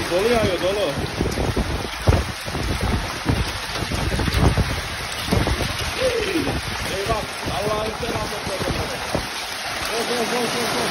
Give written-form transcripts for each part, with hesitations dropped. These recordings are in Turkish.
Dolu yağıyor dolu. Eyvah. Allah'ın selamı. Koş.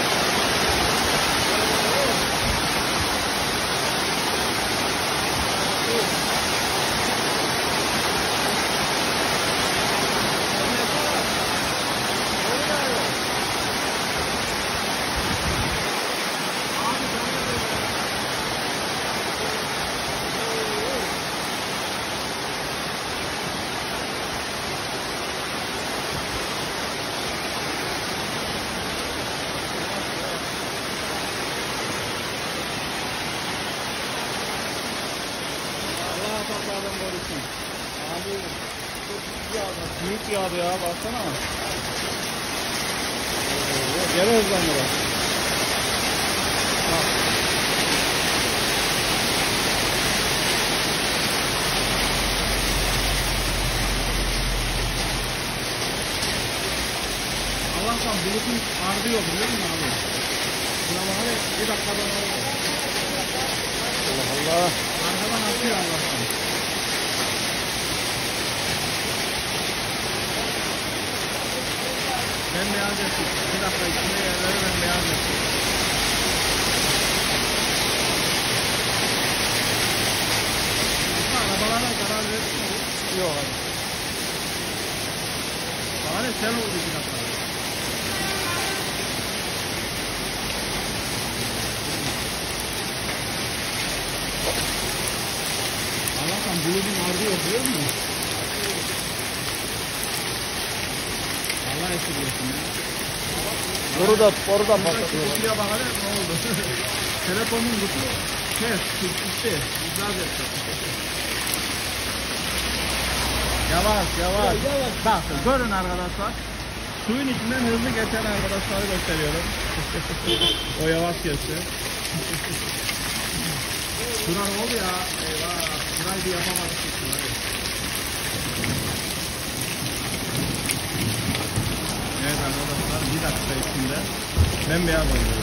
Abi çok büyük yağdı ya, baksana. Gel hızlandı. Allah'tan bulutun ardı yok biliyor musun abi? Buna bakalım bir dakikada Allah. Arkadan atıyor Allah'tan. Ben beyaz ettim. Bir dakika içinde yerleri ben beyaz ettim. Arabalara zarar vermiyor. Yok abi. Bari sen oldu bir dakika. Allah'tan bulutun ardı yok biliyor musun? Allah esirgesin ya. Boruda patlatıyor. Kutuya bakalım ne oldu? Telefonun kutu gitti. İcaz etti. Yavaş. Bak görün arkadaşlar. Suyun içinden hızlı geçen arkadaşları gösteriyorum. O yavaş geçti. Şuran oldu ya. Eyvah. Şurayı bir yapamadık. Evet arkadaşlar bir dakika içinde bembeyaz oldu.